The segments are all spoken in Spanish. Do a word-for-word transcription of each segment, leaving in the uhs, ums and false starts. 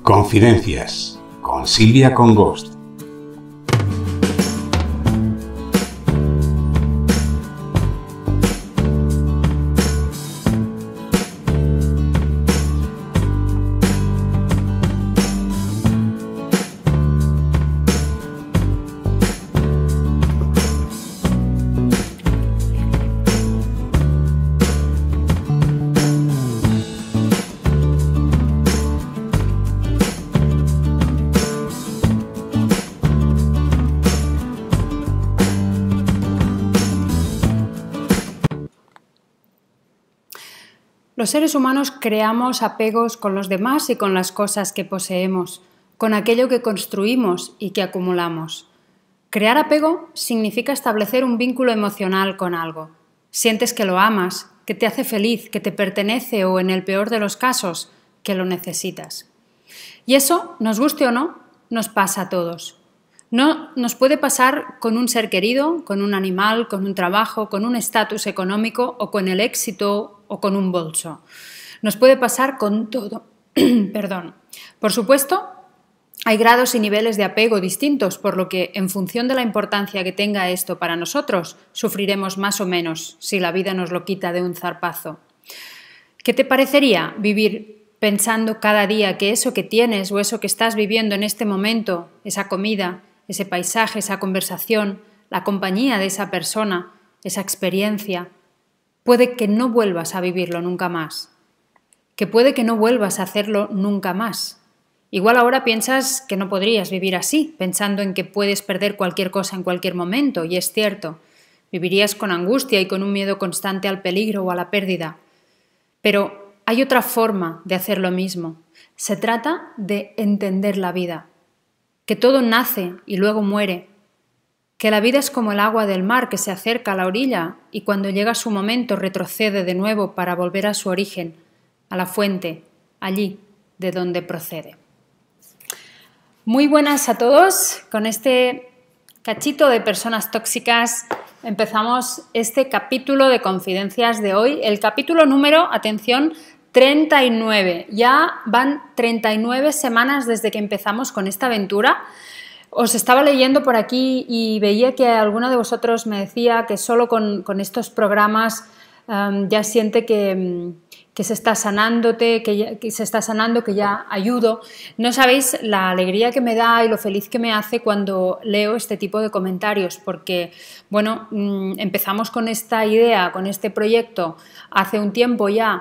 Confidencias con Silvia Congost. Los seres humanos creamos apegos con los demás y con las cosas que poseemos, con aquello que construimos y que acumulamos. Crear apego significa establecer un vínculo emocional con algo. Sientes que lo amas, que te hace feliz, que te pertenece o, en el peor de los casos, que lo necesitas. Y eso, nos guste o no, nos pasa a todos. No nos puede pasar con un ser querido, con un animal, con un trabajo, con un estatus económico o con el éxito o con un bolso. Nos puede pasar con todo. Perdón. Por supuesto, hay grados y niveles de apego distintos, por lo que, en función de la importancia que tenga esto para nosotros, sufriremos más o menos si la vida nos lo quita de un zarpazo. ¿Qué te parecería vivir pensando cada día que eso que tienes o eso que estás viviendo en este momento, esa comida, ese paisaje, esa conversación, la compañía de esa persona, esa experiencia, puede que no vuelvas a vivirlo nunca más? Que puede que no vuelvas a hacerlo nunca más. Igual ahora piensas que no podrías vivir así, pensando en que puedes perder cualquier cosa en cualquier momento, y es cierto. Vivirías con angustia y con un miedo constante al peligro o a la pérdida. Pero hay otra forma de hacer lo mismo. Se trata de entender la vida. Que todo nace y luego muere, que la vida es como el agua del mar que se acerca a la orilla y cuando llega su momento retrocede de nuevo para volver a su origen, a la fuente, allí de donde procede. Muy buenas a todos. Con este cachito de personas tóxicas empezamos este capítulo de Confidencias de hoy, el capítulo número, atención, treinta y nueve. Ya van treinta y nueve semanas desde que empezamos con esta aventura. Os estaba leyendo por aquí y veía que alguno de vosotros me decía que solo con, con estos programas um, ya siente que, que se está sanándote, que, ya, que se está sanando, que ya ayudo. No sabéis la alegría que me da y lo feliz que me hace cuando leo este tipo de comentarios, porque bueno, um, empezamos con esta idea, con este proyecto hace un tiempo ya,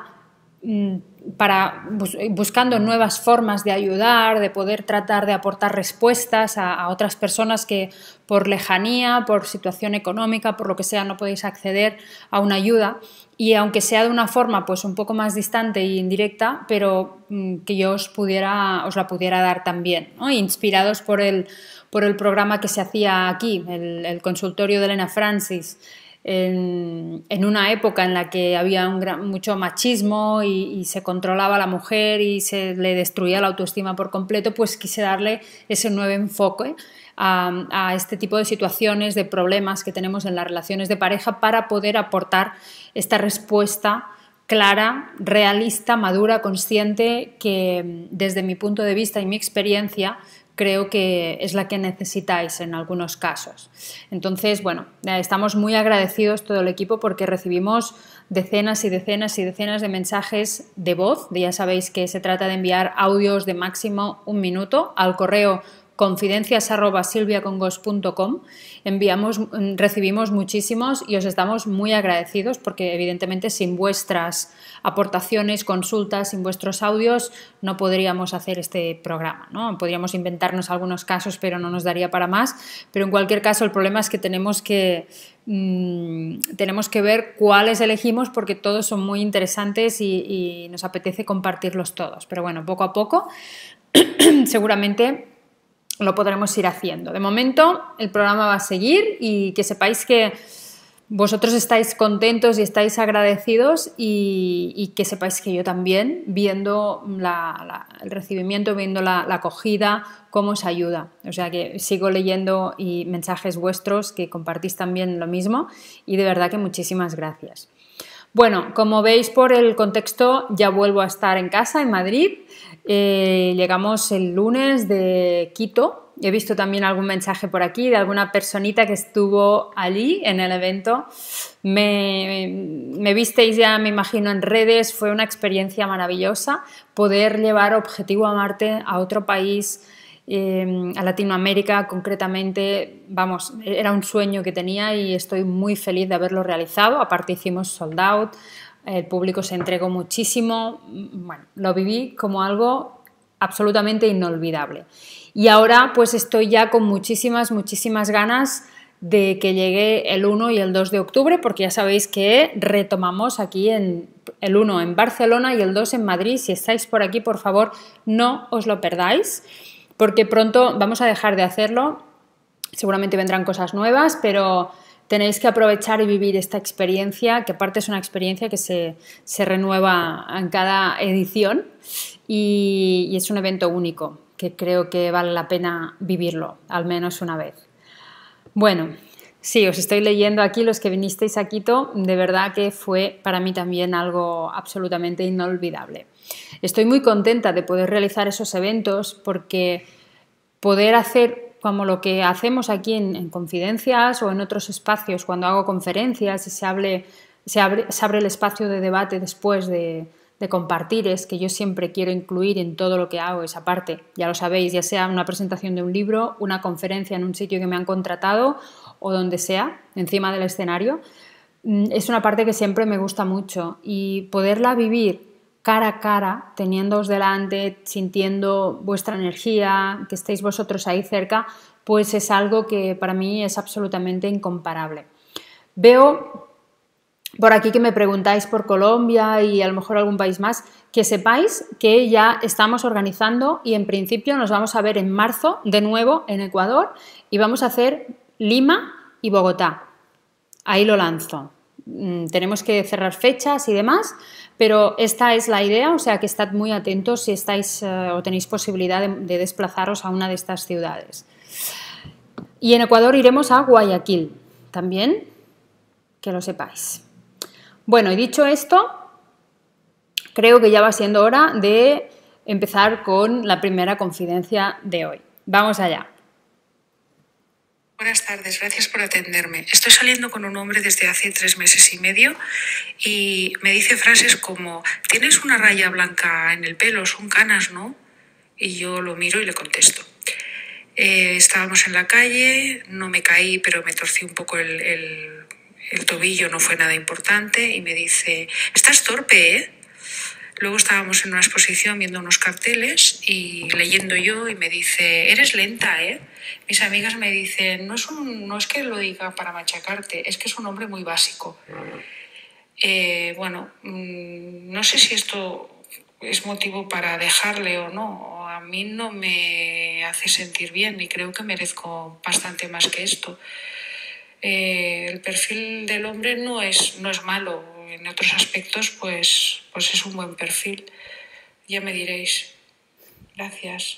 para, buscando nuevas formas de ayudar, de poder tratar de aportar respuestas a, a otras personas que por lejanía, por situación económica, por lo que sea, no podéis acceder a una ayuda, y aunque sea de una forma pues un poco más distante e indirecta, pero mmm, que yo os, pudiera, os la pudiera dar también, ¿no? Inspirados por el, por el programa que se hacía aquí, el, el consultorio de Elena Francis, En, en una época en la que había un gran, mucho machismo y, y se controlaba a la mujer y se le destruía la autoestima por completo, pues quise darle ese nuevo enfoque a, a este tipo de situaciones, de problemas que tenemos en las relaciones de pareja para poder aportar esta respuesta clara, realista, madura, consciente, que desde mi punto de vista y mi experiencia creo que es la que necesitáis en algunos casos. Entonces, bueno, estamos muy agradecidos todo el equipo porque recibimos decenas y decenas y decenas de mensajes de voz. Ya sabéis que se trata de enviar audios de máximo un minuto al correo confidencias arroba silviacongos punto com. Enviamos, recibimos muchísimos y os estamos muy agradecidos porque evidentemente sin vuestras aportaciones, consultas, sin vuestros audios no podríamos hacer este programa, ¿no? Podríamos inventarnos algunos casos pero no nos daría para más, pero en cualquier caso el problema es que tenemos que mmm, tenemos que ver cuáles elegimos porque todos son muy interesantes y, y nos apetece compartirlos todos, pero bueno, poco a poco seguramente lo podremos ir haciendo. De momento el programa va a seguir y que sepáis que vosotros estáis contentos y estáis agradecidos y, y que sepáis que yo también, viendo la, la, el recibimiento, viendo la, la acogida, cómo os ayuda. O sea que sigo leyendo y mensajes vuestros que compartís también lo mismo y de verdad que muchísimas gracias. Bueno, como veis por el contexto, ya vuelvo a estar en casa, en Madrid. Eh, llegamos el lunes de Quito. He visto también algún mensaje por aquí de alguna personita que estuvo allí en el evento. Me, me visteis ya, me imagino, en redes. Fue una experiencia maravillosa poder llevar Objetivo a Marte a otro país, eh, a Latinoamérica concretamente. Vamos, era un sueño que tenía y estoy muy feliz de haberlo realizado. Aparte hicimos sold out, el público se entregó muchísimo. Bueno, lo viví como algo absolutamente inolvidable. Y ahora pues estoy ya con muchísimas, muchísimas ganas de que llegue el uno y el dos de octubre, porque ya sabéis que retomamos aquí en el uno en Barcelona y el dos en Madrid. Si estáis por aquí, por favor, no os lo perdáis, porque pronto vamos a dejar de hacerlo. Seguramente vendrán cosas nuevas, pero tenéis que aprovechar y vivir esta experiencia, que aparte es una experiencia que se, se renueva en cada edición y, y es un evento único, que creo que vale la pena vivirlo, al menos una vez. Bueno, sí, os estoy leyendo aquí, los que vinisteis a Quito, de verdad que fue para mí también algo absolutamente inolvidable. Estoy muy contenta de poder realizar esos eventos porque poder hacer como lo que hacemos aquí en, en Confidencias o en otros espacios, cuando hago conferencias y se, hable, se, abre, se abre el espacio de debate después de, de compartir, es que yo siempre quiero incluir en todo lo que hago esa parte, ya lo sabéis, ya sea una presentación de un libro, una conferencia en un sitio que me han contratado o donde sea, encima del escenario, es una parte que siempre me gusta mucho y poderla vivir cara a cara, teniéndoos delante, sintiendo vuestra energía, que estéis vosotros ahí cerca, pues es algo que para mí es absolutamente incomparable. Veo por aquí que me preguntáis por Colombia y a lo mejor algún país más, que sepáis que ya estamos organizando y en principio nos vamos a ver en marzo de nuevo en Ecuador y vamos a hacer Lima y Bogotá. Ahí lo lanzo. Tenemos que cerrar fechas y demás, pero esta es la idea, o sea que estad muy atentos si estáis eh, o tenéis posibilidad de, de desplazaros a una de estas ciudades. Y en Ecuador iremos a Guayaquil, también, que lo sepáis. Bueno, y dicho esto, creo que ya va siendo hora de empezar con la primera confidencia de hoy. Vamos allá. Buenas tardes, gracias por atenderme. Estoy saliendo con un hombre desde hace tres meses y medio y me dice frases como: tienes una raya blanca en el pelo, son canas, ¿no? Y yo lo miro y le contesto. Eh, estábamos en la calle, no me caí, pero me torcí un poco el, el, el tobillo, no fue nada importante, y me dice: estás torpe, ¿eh? Luego estábamos en una exposición viendo unos carteles y leyendo yo y me dice: eres lenta, ¿eh? Mis amigas me dicen: no es, un, no es que lo diga para machacarte, es que es un hombre muy básico. Eh, bueno, mmm, no sé si esto es motivo para dejarle o no. A mí no me hace sentir bien y creo que merezco bastante más que esto. Eh, el perfil del hombre no es, no es malo. En otros aspectos, pues, pues es un buen perfil. Ya me diréis. Gracias.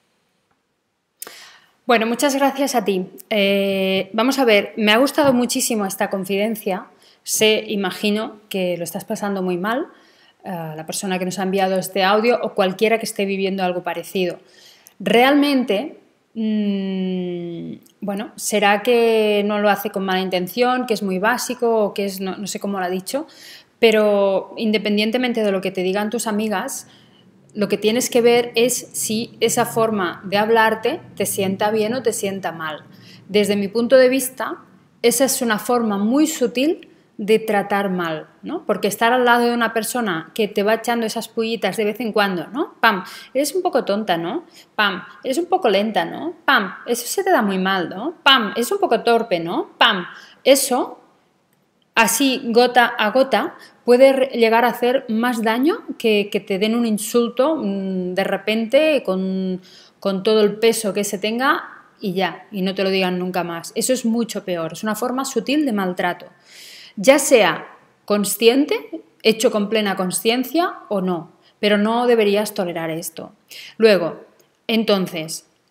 Bueno, muchas gracias a ti. Eh, vamos a ver, me ha gustado muchísimo esta confidencia. Sé, imagino, que lo estás pasando muy mal, uh, la persona que nos ha enviado este audio o cualquiera que esté viviendo algo parecido. Realmente, mmm, bueno, será que no lo hace con mala intención, que es muy básico o que es, no, no sé cómo lo ha dicho, pero independientemente de lo que te digan tus amigas, lo que tienes que ver es si esa forma de hablarte te sienta bien o te sienta mal. Desde mi punto de vista, esa es una forma muy sutil de tratar mal, ¿no? Porque estar al lado de una persona que te va echando esas pullitas de vez en cuando, ¿no? Pam, eres un poco tonta, ¿no? Pam, eres un poco lenta, ¿no? Pam, eso se te da muy mal, ¿no? Pam, es un poco torpe, ¿no? Pam, eso, así gota a gota, puede llegar a hacer más daño que, que te den un insulto mmm, de repente con, con todo el peso que se tenga y ya, y no te lo digan nunca más. Eso es mucho peor, es una forma sutil de maltrato. Ya sea consciente, hecho con plena conciencia o no, pero no deberías tolerar esto. Luego, entonces,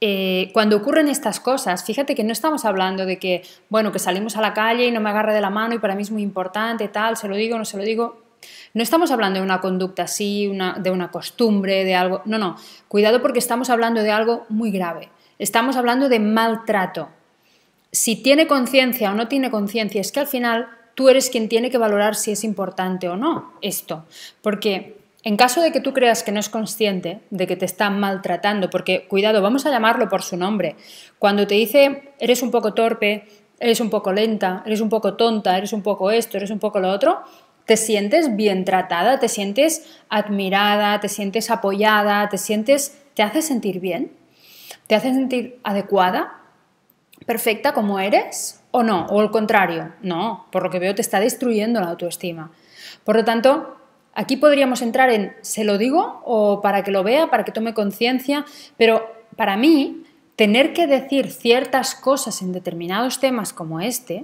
eh, cuando ocurren estas cosas, fíjate que no estamos hablando de que, bueno, que salimos a la calle y no me agarre de la mano y para mí es muy importante, tal, se lo digo, no se lo digo. No estamos hablando de una conducta así, una, de una costumbre, de algo... No, no, cuidado porque estamos hablando de algo muy grave. Estamos hablando de maltrato. Si tiene conciencia o no tiene conciencia, es que al final tú eres quien tiene que valorar si es importante o no esto. Porque en caso de que tú creas que no es consciente de que te está maltratando, porque, cuidado, vamos a llamarlo por su nombre. Cuando te dice, eres un poco torpe, eres un poco lenta, eres un poco tonta, eres un poco esto, eres un poco lo otro, te sientes bien tratada, te sientes admirada, te sientes apoyada, te sientes, te hace sentir bien, te hace sentir adecuada, perfecta como eres o no, o al contrario, no, por lo que veo te está destruyendo la autoestima. Por lo tanto, aquí podríamos entrar en ¿se lo digo? O para que lo vea, para que tome conciencia, pero para mí tener que decir ciertas cosas en determinados temas como este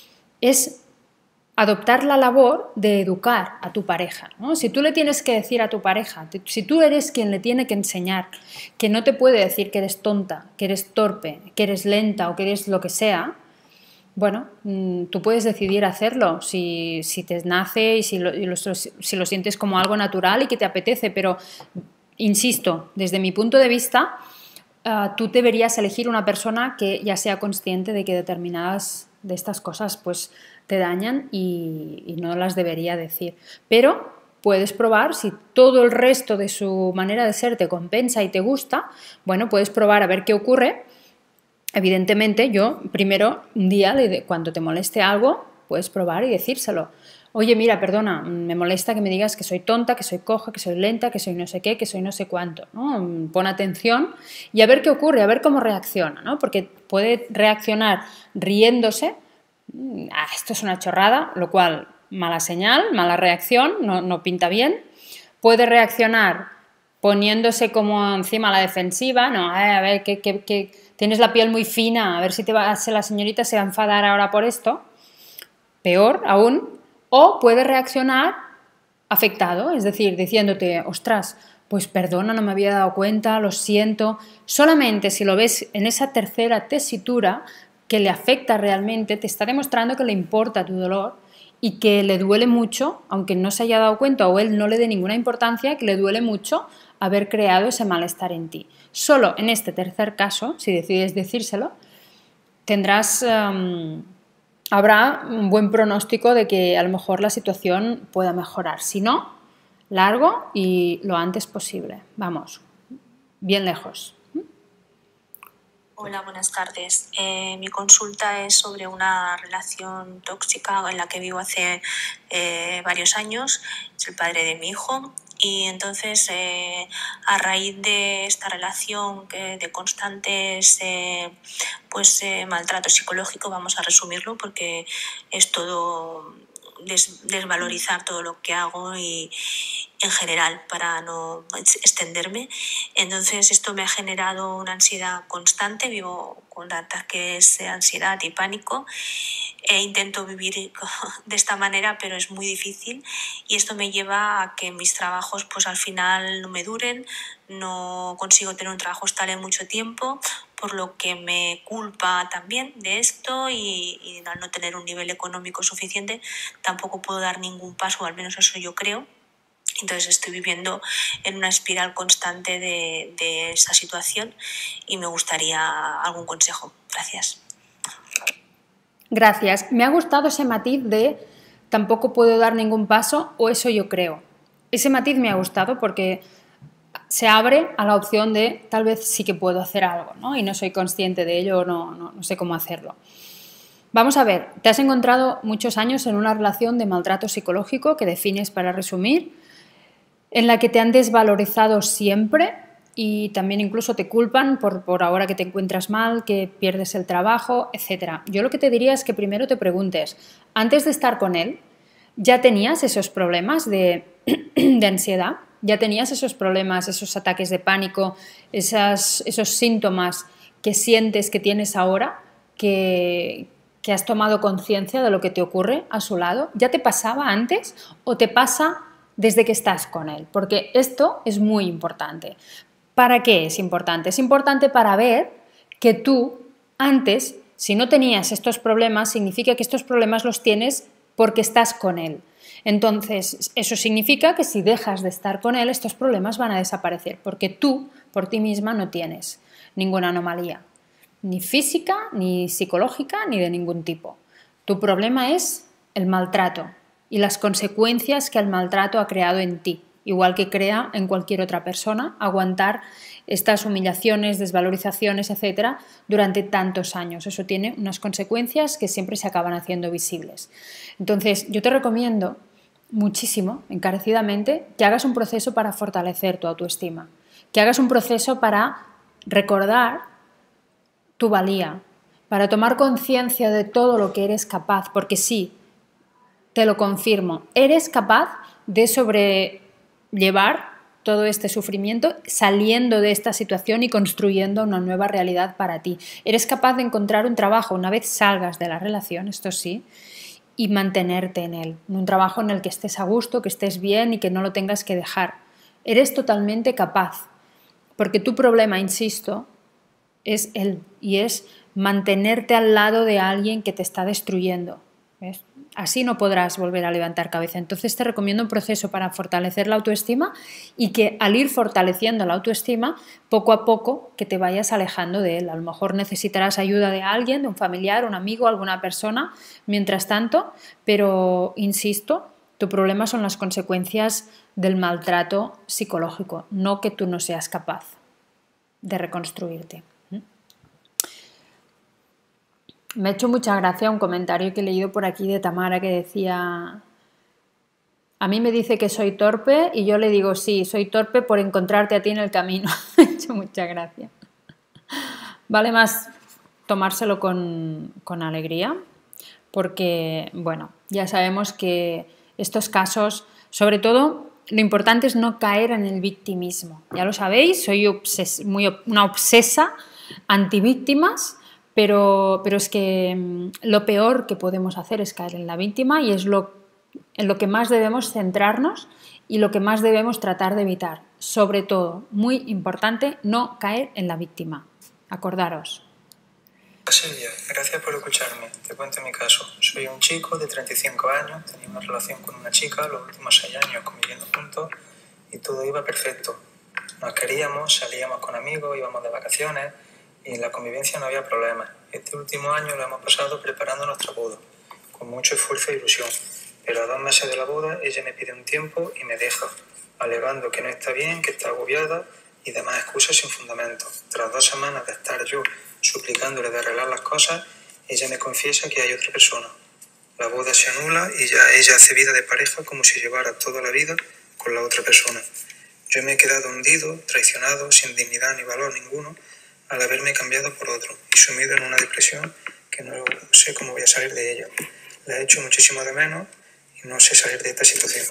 es adoptar la labor de educar a tu pareja, ¿no? Si tú le tienes que decir a tu pareja, si tú eres quien le tiene que enseñar que no te puede decir que eres tonta, que eres torpe, que eres lenta o que eres lo que sea, bueno, tú puedes decidir hacerlo si, si te nace y si lo, y lo, si lo sientes como algo natural y que te apetece, pero insisto, desde mi punto de vista, uh, tú deberías elegir una persona que ya sea consciente de que determinadas de estas cosas pues te dañan y, y no las debería decir. Pero puedes probar, si todo el resto de su manera de ser te compensa y te gusta, bueno, puedes probar a ver qué ocurre. Evidentemente, yo primero, un día, cuando te moleste algo, puedes probar y decírselo. Oye, mira, perdona, me molesta que me digas que soy tonta, que soy coja, que soy lenta, que soy no sé qué, que soy no sé cuánto, ¿no? Pon atención y a ver qué ocurre, a ver cómo reacciona, ¿no? Porque puede reaccionar riéndose, ah, esto es una chorrada, lo cual, mala señal, mala reacción, no, no pinta bien. Puede reaccionar poniéndose como encima a la defensiva, no, a ver, que, que, que tienes la piel muy fina, a ver si, te va, si la señorita se va a enfadar ahora por esto. Peor aún, o puede reaccionar afectado, es decir, diciéndote, ostras, pues perdona, no me había dado cuenta, lo siento. Solamente si lo ves en esa tercera tesitura que le afecta realmente, te está demostrando que le importa tu dolor y que le duele mucho, aunque no se haya dado cuenta o él no le dé ninguna importancia, que le duele mucho haber creado ese malestar en ti. Solo en este tercer caso, si decides decírselo, tendrás, um, habrá un buen pronóstico de que a lo mejor la situación pueda mejorar. Si no, largo y lo antes posible. Vamos, bien lejos. Hola, buenas tardes. Eh, mi consulta es sobre una relación tóxica en la que vivo hace eh, varios años. Es el padre de mi hijo. Y entonces, eh, a raíz de esta relación eh, de constantes eh, pues, eh, maltrato psicológico, vamos a resumirlo porque es todo des, desvalorizar todo lo que hago y en general para no extenderme. Entonces esto me ha generado una ansiedad constante, vivo con ataques de ansiedad y pánico. E intento vivir de esta manera, pero es muy difícil y esto me lleva a que mis trabajos pues al final no me duren, no consigo tener un trabajo estable mucho tiempo, por lo que me culpa también de esto y, y al no tener un nivel económico suficiente tampoco puedo dar ningún paso, o al menos eso yo creo. Entonces estoy viviendo en una espiral constante de, de esa situación y me gustaría algún consejo. Gracias. Gracias. Me ha gustado ese matiz de tampoco puedo dar ningún paso o eso yo creo. Ese matiz me ha gustado porque se abre a la opción de tal vez sí que puedo hacer algo, ¿no? Y no soy consciente de ello, no, no, no sé cómo hacerlo. Vamos a ver, te has encontrado muchos años en una relación de maltrato psicológico que defines, para resumir, en la que te han desvalorizado siempre y también incluso te culpan por, por ahora que te encuentras mal, que pierdes el trabajo, etcétera. Yo lo que te diría es que primero te preguntes, antes de estar con él, ¿ya tenías esos problemas de, de ansiedad? ¿Ya tenías esos problemas, esos ataques de pánico, esas, esos síntomas que sientes que tienes ahora, que, que has tomado conciencia de lo que te ocurre a su lado? ¿Ya te pasaba antes o te pasa desde que estás con él? Porque esto es muy importante. ¿Para qué es importante? Es importante para ver que tú antes, si no tenías estos problemas, significa que estos problemas los tienes porque estás con él. Entonces, eso significa que si dejas de estar con él, estos problemas van a desaparecer, porque tú, por ti misma, no tienes ninguna anomalía, ni física, ni psicológica, ni de ningún tipo. Tu problema es el maltrato y las consecuencias que el maltrato ha creado en ti, igual que crea en cualquier otra persona, aguantar estas humillaciones, desvalorizaciones, etcétera, durante tantos años. Eso tiene unas consecuencias que siempre se acaban haciendo visibles. Entonces, yo te recomiendo muchísimo, encarecidamente, que hagas un proceso para fortalecer tu autoestima, que hagas un proceso para recordar tu valía, para tomar conciencia de todo lo que eres capaz, porque sí, te lo confirmo, eres capaz de sobrellevar todo este sufrimiento saliendo de esta situación y construyendo una nueva realidad para ti. Eres capaz de encontrar un trabajo una vez salgas de la relación, esto sí, y mantenerte en él, un trabajo en el que estés a gusto, que estés bien y que no lo tengas que dejar. Eres totalmente capaz, porque tu problema, insisto, es él y es mantenerte al lado de alguien que te está destruyendo. ¿Ves? Así no podrás volver a levantar cabeza. Entonces te recomiendo un proceso para fortalecer la autoestima y que al ir fortaleciendo la autoestima, poco a poco que te vayas alejando de él. A lo mejor necesitarás ayuda de alguien, de un familiar, un amigo, alguna persona, mientras tanto, pero insisto, tu problema son las consecuencias del maltrato psicológico, no que tú no seas capaz de reconstruirte. Me ha hecho mucha gracia un comentario que he leído por aquí de Tamara que decía: a mí me dice que soy torpe y yo le digo sí, soy torpe por encontrarte a ti en el camino. Me ha hecho mucha gracia. Vale más tomárselo con, con alegría, porque, bueno, ya sabemos que estos casos, sobre todo, lo importante es no caer en el victimismo. Ya lo sabéis, soy obses- muy, una obsesa antivíctimas. Pero, pero es que lo peor que podemos hacer es caer en la víctima y es lo, en lo que más debemos centrarnos y lo que más debemos tratar de evitar. Sobre todo, muy importante, no caer en la víctima. Acordaros. Silvia, gracias por escucharme. Te cuento mi caso. Soy un chico de treinta y cinco años, tenía una relación con una chica los últimos seis años conviviendo juntos y todo iba perfecto. Nos queríamos, salíamos con amigos, íbamos de vacaciones y en la convivencia no había problema. Este último año lo hemos pasado preparando nuestra boda, con mucho esfuerzo e ilusión. Pero a dos meses de la boda ella me pide un tiempo y me deja, alegando que no está bien, que está agobiada y demás excusas sin fundamento. Tras dos semanas de estar yo suplicándole de arreglar las cosas, ella me confiesa que hay otra persona. La boda se anula y ya ella hace vida de pareja como si llevara toda la vida con la otra persona. Yo me he quedado hundido, traicionado, sin dignidad ni valor ninguno, al haberme cambiado por otro y sumido en una depresión que no sé cómo voy a salir de ella. La he hecho muchísimo de menos y no sé salir de esta situación.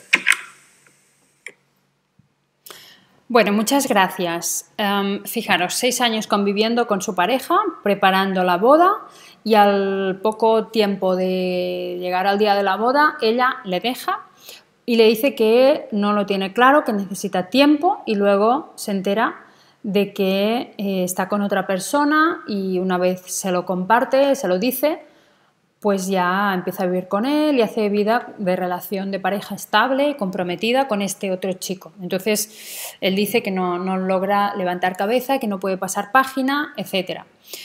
Bueno, muchas gracias. Um, fijaros, seis años conviviendo con su pareja, preparando la boda y al poco tiempo de llegar al día de la boda, ella le deja y le dice que no lo tiene claro, que necesita tiempo y luego se entera de que eh, está con otra persona y una vez se lo comparte, se lo dice, pues ya empieza a vivir con él y hace vida de relación de pareja estable y comprometida con este otro chico. Entonces, él dice que no, no logra levantar cabeza, que no puede pasar página, etcétera.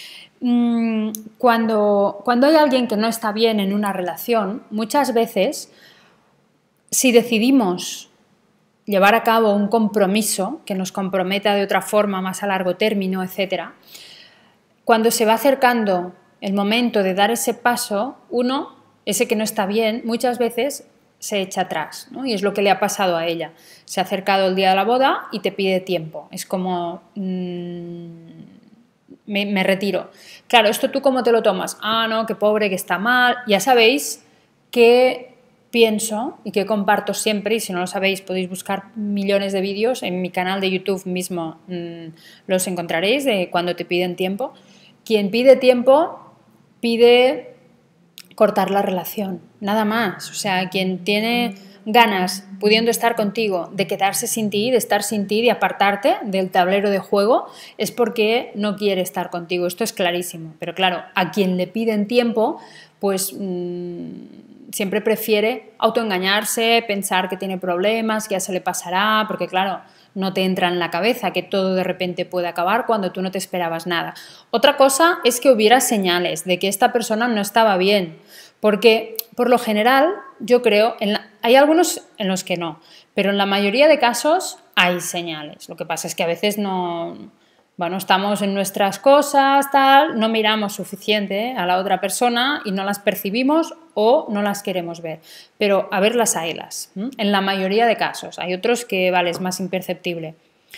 Cuando, cuando hay alguien que no está bien en una relación, muchas veces, si decidimos llevar a cabo un compromiso que nos comprometa de otra forma más a largo término, etcétera, cuando se va acercando el momento de dar ese paso, uno, ese que no está bien, muchas veces se echa atrás, ¿no? Y es lo que le ha pasado a ella. Se ha acercado el día de la boda y te pide tiempo. Es como, mmm, me, me retiro. Claro, ¿esto tú cómo te lo tomas? Ah, no, qué pobre, que está mal. Ya sabéis que pienso y que comparto siempre, y si no lo sabéis podéis buscar millones de vídeos en mi canal de YouTube mismo, mmm, los encontraréis de cuando te piden tiempo. Quien pide tiempo pide cortar la relación, nada más. O sea, quien tiene ganas, pudiendo estar contigo, de quedarse sin ti, de estar sin ti, de apartarte del tablero de juego, es porque no quiere estar contigo. Esto es clarísimo. Pero claro, a quien le piden tiempo, pues mmm, siempre prefiere autoengañarse, pensar que tiene problemas, que ya se le pasará, porque claro, no te entra en la cabeza que todo de repente puede acabar cuando tú no te esperabas nada. Otra cosa es que hubiera señales de que esta persona no estaba bien, porque por lo general yo creo, en la, hay algunos en los que no, pero en la mayoría de casos hay señales. Lo que pasa es que a veces no, bueno, estamos en nuestras cosas, tal, no miramos suficiente a la otra persona y no las percibimos o no las queremos ver. Pero a verlas a ellas, ¿eh? En la mayoría de casos. Hay otros que, vale, es más imperceptible.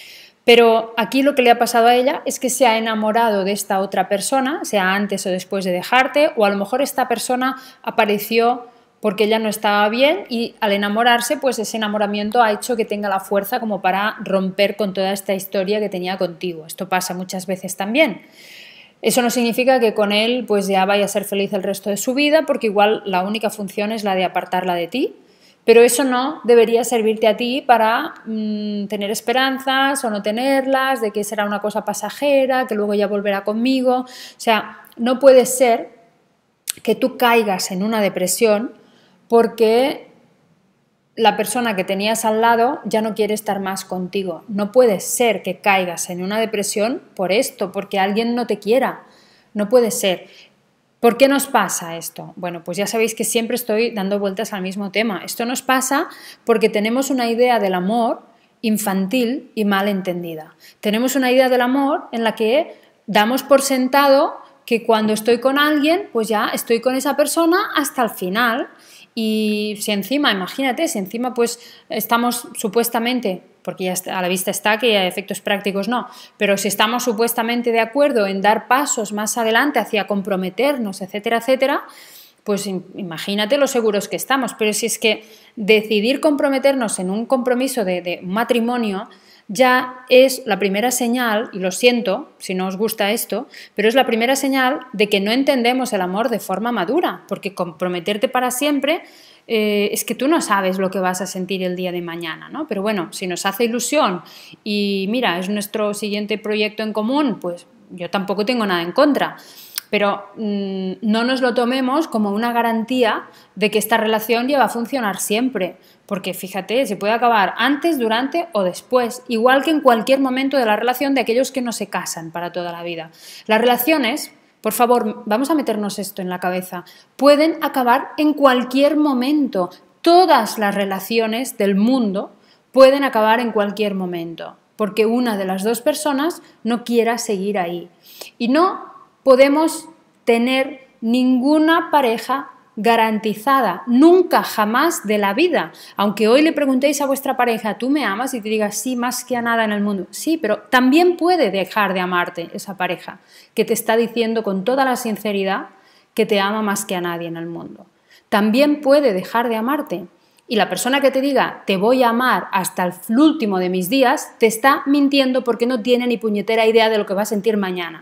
Pero aquí lo que le ha pasado a ella es que se ha enamorado de esta otra persona, sea antes o después de dejarte, o a lo mejor esta persona apareció porque ella no estaba bien y al enamorarse, pues ese enamoramiento ha hecho que tenga la fuerza como para romper con toda esta historia que tenía contigo. Esto pasa muchas veces también. Eso no significa que con él pues ya vaya a ser feliz el resto de su vida, porque igual la única función es la de apartarla de ti, pero eso no debería servirte a ti para mmm, tener esperanzas o no tenerlas, de que será una cosa pasajera, que luego ya volverá conmigo. O sea, no puede ser que tú caigas en una depresión porque la persona que tenías al lado ya no quiere estar más contigo. No puede ser que caigas en una depresión por esto, porque alguien no te quiera. No puede ser. ¿Por qué nos pasa esto? Bueno, pues ya sabéis que siempre estoy dando vueltas al mismo tema. Esto nos pasa porque tenemos una idea del amor infantil y mal entendida. Tenemos una idea del amor en la que damos por sentado que cuando estoy con alguien, pues ya estoy con esa persona hasta el final. Y si encima, imagínate, si encima pues estamos supuestamente, porque ya a la vista está que a efectos prácticos no, pero si estamos supuestamente de acuerdo en dar pasos más adelante hacia comprometernos, etcétera, etcétera, pues imagínate lo seguros que estamos. Pero si es que decidir comprometernos en un compromiso de, de matrimonio ya es la primera señal, y lo siento si no os gusta esto, pero es la primera señal de que no entendemos el amor de forma madura, porque comprometerte para siempre eh, es que tú no sabes lo que vas a sentir el día de mañana, ¿no? Pero bueno, si nos hace ilusión y mira, es nuestro siguiente proyecto en común, pues yo tampoco tengo nada en contra. Pero mmm, no nos lo tomemos como una garantía de que esta relación ya va a funcionar siempre, porque fíjate, se puede acabar antes, durante o después, igual que en cualquier momento de la relación de aquellos que no se casan para toda la vida. Las relaciones, por favor, vamos a meternos esto en la cabeza, pueden acabar en cualquier momento. Todas las relaciones del mundo pueden acabar en cualquier momento, porque una de las dos personas no quiera seguir ahí. Y no podemos tener ninguna pareja garantizada, nunca, jamás de la vida. Aunque hoy le preguntéis a vuestra pareja, ¿tú me amas? Y te diga, sí, más que a nada en el mundo. Sí, pero también puede dejar de amarte esa pareja que te está diciendo con toda la sinceridad que te ama más que a nadie en el mundo. También puede dejar de amarte. Y la persona que te diga, te voy a amar hasta el último de mis días, te está mintiendo porque no tiene ni puñetera idea de lo que va a sentir mañana.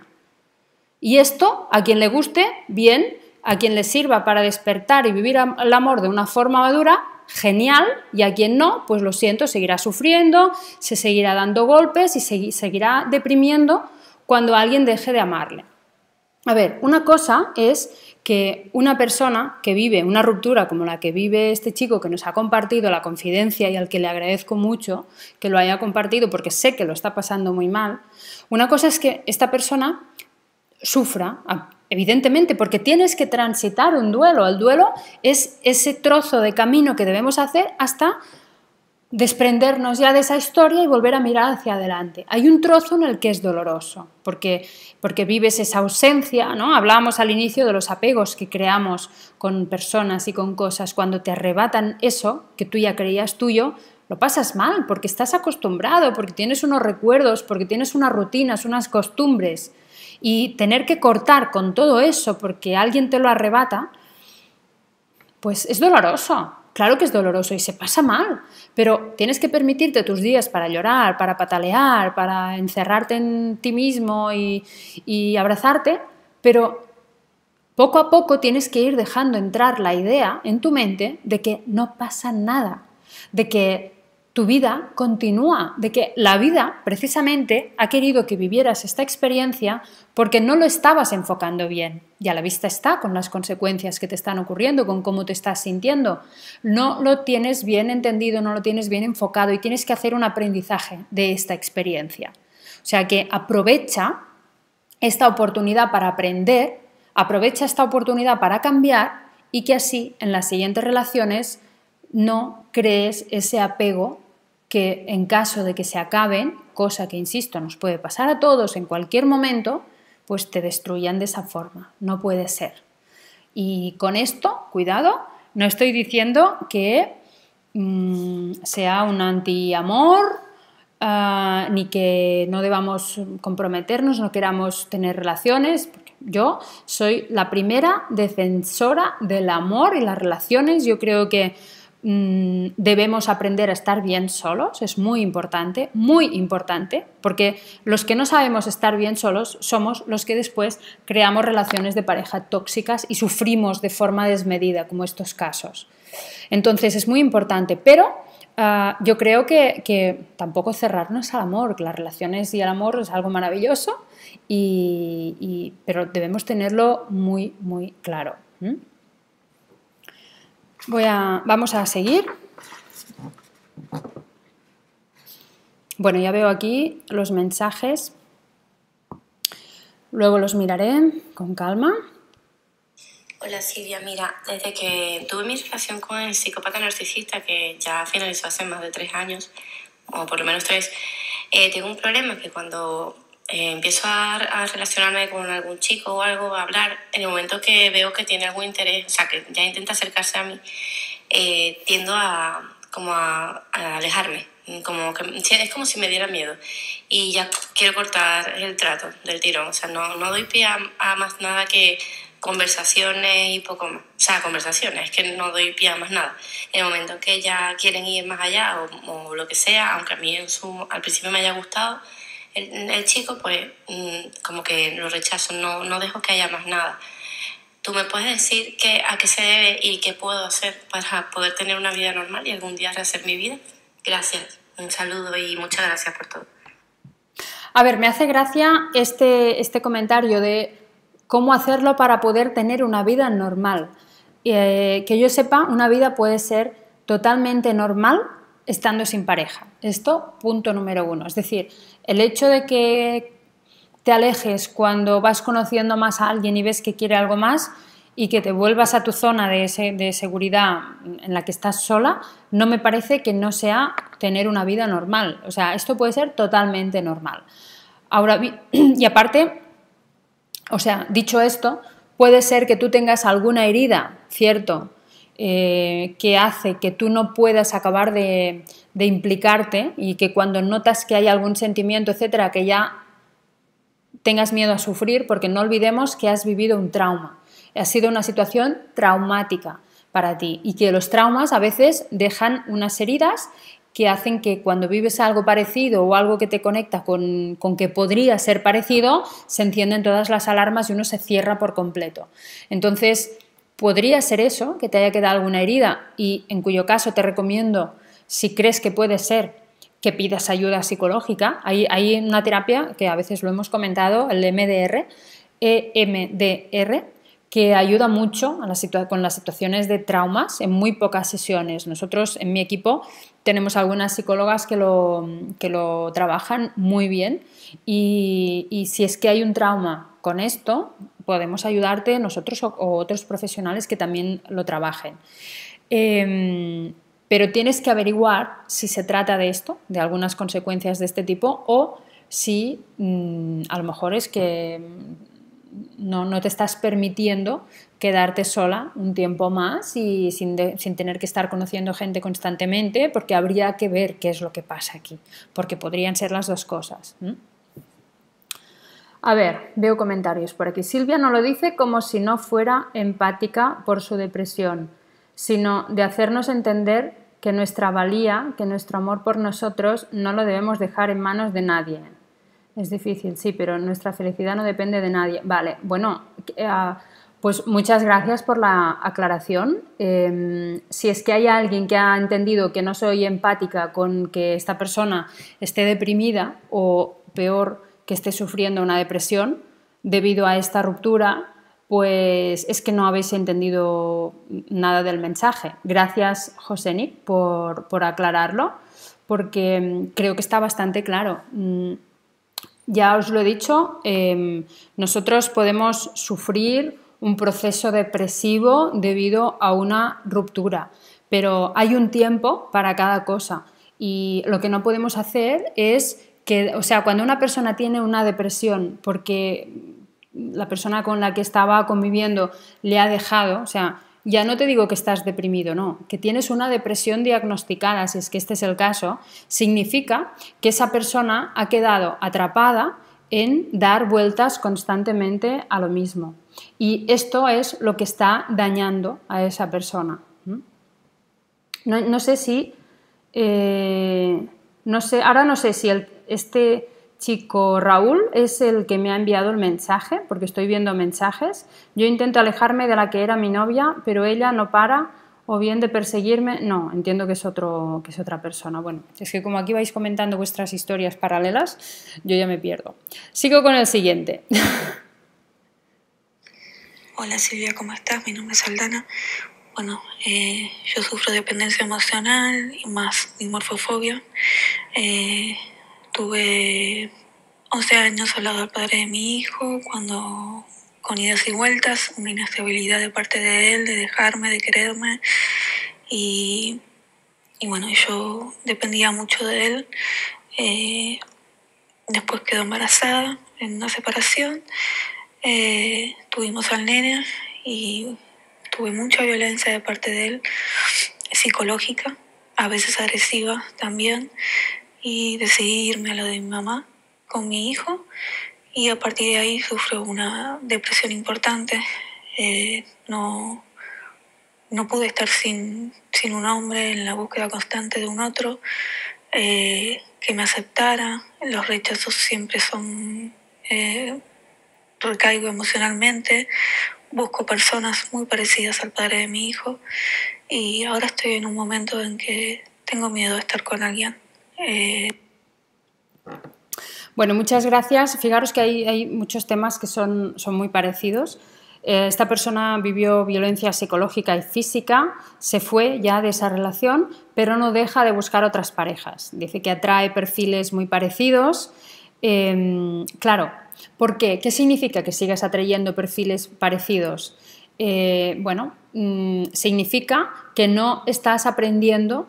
Y esto, a quien le guste, bien, a quien le sirva para despertar y vivir el amor de una forma madura, genial, y a quien no, pues lo siento, seguirá sufriendo, se seguirá dando golpes y se seguirá deprimiendo cuando alguien deje de amarle. A ver, una cosa es que una persona que vive una ruptura como la que vive este chico que nos ha compartido la confidencia y al que le agradezco mucho que lo haya compartido porque sé que lo está pasando muy mal, una cosa es que esta persona sufra, evidentemente, porque tienes que transitar un duelo. El duelo es ese trozo de camino que debemos hacer hasta desprendernos ya de esa historia y volver a mirar hacia adelante. Hay un trozo en el que es doloroso, porque, porque vives esa ausencia, ¿no? Hablábamos al inicio de los apegos que creamos con personas y con cosas. Cuando te arrebatan eso que tú ya creías tuyo, lo pasas mal, porque estás acostumbrado, porque tienes unos recuerdos, porque tienes unas rutinas, unas costumbres. Y tener que cortar con todo eso porque alguien te lo arrebata, pues es doloroso. Claro que es doloroso y se pasa mal, pero tienes que permitirte tus días para llorar, para patalear, para encerrarte en ti mismo y, y abrazarte, pero poco a poco tienes que ir dejando entrar la idea en tu mente de que no pasa nada, de que tu vida continúa, de que la vida precisamente ha querido que vivieras esta experiencia porque no lo estabas enfocando bien. Y a la vista está con las consecuencias que te están ocurriendo, con cómo te estás sintiendo. No lo tienes bien entendido, no lo tienes bien enfocado y tienes que hacer un aprendizaje de esta experiencia. O sea que aprovecha esta oportunidad para aprender, aprovecha esta oportunidad para cambiar y que así en las siguientes relaciones no crees ese apego que en caso de que se acaben, cosa que insisto nos puede pasar a todos en cualquier momento, pues te destruyan de esa forma. No puede ser. Y con esto, cuidado, no estoy diciendo que mmm, sea un anti-amor, uh, ni que no debamos comprometernos, no queramos tener relaciones. Yo soy la primera defensora del amor y las relaciones. Yo creo que debemos aprender a estar bien solos, es muy importante, muy importante, porque los que no sabemos estar bien solos somos los que después creamos relaciones de pareja tóxicas y sufrimos de forma desmedida, como estos casos. Entonces es muy importante, pero uh, yo creo que, que tampoco cerrarnos al amor, que las relaciones y el amor es algo maravilloso, y, y, pero debemos tenerlo muy, muy claro. ¿Mm? Voy a, vamos a seguir. Bueno, ya veo aquí los mensajes. Luego los miraré con calma. Hola Silvia, mira, desde que tuve mi relación con el psicópata narcisista, que ya finalizó hace más de tres años, o por lo menos tres, eh, tengo un problema que cuando eh, empiezo a, a relacionarme con algún chico o algo, a hablar, en el momento que veo que tiene algún interés, o sea, que ya intenta acercarse a mí, eh, tiendo a, como a, a alejarme, como que, es como si me diera miedo y ya quiero cortar el trato del tirón, o sea, no, no doy pie a, a más nada que conversaciones y poco más, o sea, conversaciones, es que no doy pie a más nada. En el momento que ya quieren ir más allá o, o lo que sea, aunque a mí en su, al principio me haya gustado el, el chico, pues como que lo rechazo, no, no dejo que haya más nada. ¿Tú me puedes decir qué, a qué se debe y qué puedo hacer para poder tener una vida normal y algún día rehacer mi vida? Gracias, un saludo y muchas gracias por todo. A ver, me hace gracia este, este comentario de cómo hacerlo para poder tener una vida normal. Eh, que yo sepa, una vida puede ser totalmente normal estando sin pareja. Esto, punto número uno. Es decir, el hecho de que te alejes cuando vas conociendo más a alguien y ves que quiere algo más y que te vuelvas a tu zona de, ese, de seguridad en la que estás sola, no me parece que no sea tener una vida normal. O sea, esto puede ser totalmente normal. Ahora, y aparte, o sea, dicho esto, puede ser que tú tengas alguna herida, cierto, eh, que hace que tú no puedas acabar de, de implicarte y que cuando notas que hay algún sentimiento, etcétera, que ya tengas miedo a sufrir, porque no olvidemos que has vivido un trauma. Ha sido una situación traumática para ti y que los traumas a veces dejan unas heridas que hacen que cuando vives algo parecido o algo que te conecta con, con que podría ser parecido, se encienden todas las alarmas y uno se cierra por completo. Entonces, podría ser eso, que te haya quedado alguna herida y en cuyo caso te recomiendo, si crees que puede ser, que pidas ayuda psicológica. Hay, hay una terapia que a veces lo hemos comentado, el M D R, E M D R, que ayuda mucho a la situa- con las situaciones de traumas en muy pocas sesiones. Nosotros en mi equipo tenemos algunas psicólogas que lo, que lo trabajan muy bien y, y si es que hay un trauma con esto, podemos ayudarte nosotros o, o otros profesionales que también lo trabajen. Eh, pero tienes que averiguar si se trata de esto, de algunas consecuencias de este tipo, o si mmm, a lo mejor es que no, no te estás permitiendo quedarte sola un tiempo más y sin, de, sin tener que estar conociendo gente constantemente, porque habría que ver qué es lo que pasa aquí, porque podrían ser las dos cosas. ¿Mm? A ver, veo comentarios por aquí. Silvia no lo dice como si no fuera empática por su depresión, sino de hacernos entender que nuestra valía, que nuestro amor por nosotros no lo debemos dejar en manos de nadie. Es difícil, sí, pero nuestra felicidad no depende de nadie. Vale, bueno, uh, Pues muchas gracias por la aclaración. Eh, si es que hay alguien que ha entendido que no soy empática con que esta persona esté deprimida o peor, que esté sufriendo una depresión debido a esta ruptura, pues es que no habéis entendido nada del mensaje. Gracias, Josénik, por, por aclararlo, porque creo que está bastante claro. Ya os lo he dicho, eh, nosotros podemos sufrir un proceso depresivo debido a una ruptura, pero hay un tiempo para cada cosa y lo que no podemos hacer es que, o sea, cuando una persona tiene una depresión porque la persona con la que estaba conviviendo le ha dejado, o sea, ya no te digo que estás deprimido, no, que tienes una depresión diagnosticada, si es que este es el caso, significa que esa persona ha quedado atrapada en dar vueltas constantemente a lo mismo. Y esto es lo que está dañando a esa persona. No, no sé si, eh, no sé, ahora no sé si el, este chico Raúl es el que me ha enviado el mensaje, porque estoy viendo mensajes. Yo intento alejarme de la que era mi novia, pero ella no para, o bien de perseguirme. No, entiendo que es, otro, que es otra persona. Bueno, es que como aquí vais comentando vuestras historias paralelas, yo ya me pierdo. Sigo con el siguiente. Hola Silvia, ¿cómo estás? Mi nombre es Aldana. Bueno, eh, yo sufro dependencia emocional y más dimorfofobia. Eh, tuve once años al lado del padre de mi hijo, cuando con idas y vueltas, una inestabilidad de parte de él, de dejarme, de quererme. Y, y bueno, yo dependía mucho de él. Eh, después quedó embarazada en una separación. Eh, tuvimos al nene y tuve mucha violencia de parte de él, psicológica, a veces agresiva también, y decidí irme a lo de mi mamá con mi hijo y a partir de ahí sufro una depresión importante. Eh, no, no pude estar sin, sin un hombre, en la búsqueda constante de un otro eh, que me aceptara. Los rechazos siempre son... Eh, recaigo emocionalmente, busco personas muy parecidas al padre de mi hijo y ahora estoy en un momento en que tengo miedo de estar con alguien. Eh... Bueno, muchas gracias. Fijaros que hay, hay muchos temas que son, son muy parecidos. Eh, esta persona vivió violencia psicológica y física, se fue ya de esa relación, pero no deja de buscar otras parejas. Dice que atrae perfiles muy parecidos. Eh, claro, ¿por qué? ¿Qué significa que sigas atrayendo perfiles parecidos? Eh, bueno, mmm, significa que no estás aprendiendo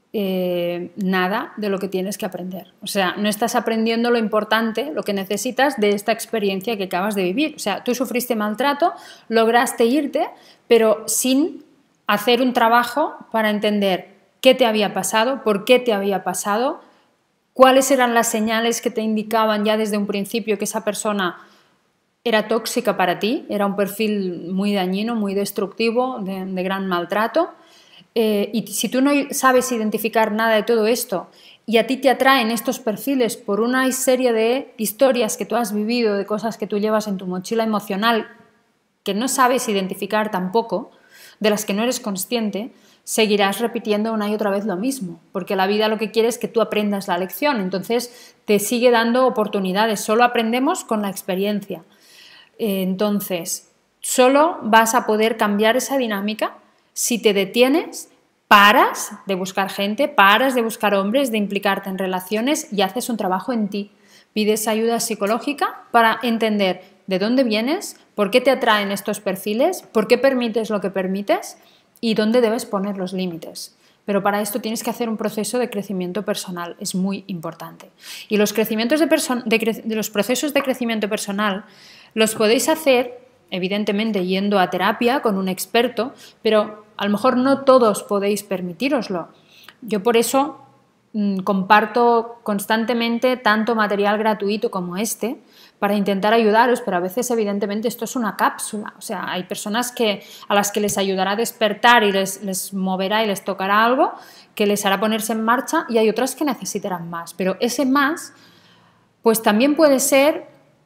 eh, nada de lo que tienes que aprender. O sea, no estás aprendiendo lo importante, lo que necesitas de esta experiencia que acabas de vivir. O sea, tú sufriste maltrato, lograste irte, pero sin hacer un trabajo para entender qué te había pasado, por qué te había pasado, cuáles eran las señales que te indicaban ya desde un principio que esa persona era tóxica para ti, era un perfil muy dañino, muy destructivo, de, de gran maltrato. Eh, y si tú no sabes identificar nada de todo esto y a ti te atraen estos perfiles por una serie de historias que tú has vivido, de cosas que tú llevas en tu mochila emocional que no sabes identificar tampoco, de las que no eres consciente, seguirás repitiendo una y otra vez lo mismo, porque la vida lo que quiere es que tú aprendas la lección, entonces te sigue dando oportunidades, solo aprendemos con la experiencia. Entonces, solo vas a poder cambiar esa dinámica si te detienes, paras de buscar gente, paras de buscar hombres, de implicarte en relaciones y haces un trabajo en ti. Pides ayuda psicológica para entender de dónde vienes, por qué te atraen estos perfiles, por qué permites lo que permites y dónde debes poner los límites. Pero para esto tienes que hacer un proceso de crecimiento personal, es muy importante. Y los, crecimientos de de cre de los procesos de crecimiento personal los podéis hacer, evidentemente, yendo a terapia con un experto, pero a lo mejor no todos podéis permitíroslo. Yo por eso mmm, comparto constantemente tanto material gratuito como este, para intentar ayudaros, pero a veces evidentemente esto es una cápsula, o sea, hay personas que, a las que les ayudará a despertar y les, les moverá y les tocará algo que les hará ponerse en marcha y hay otras que necesitarán más, pero ese más pues también puede ser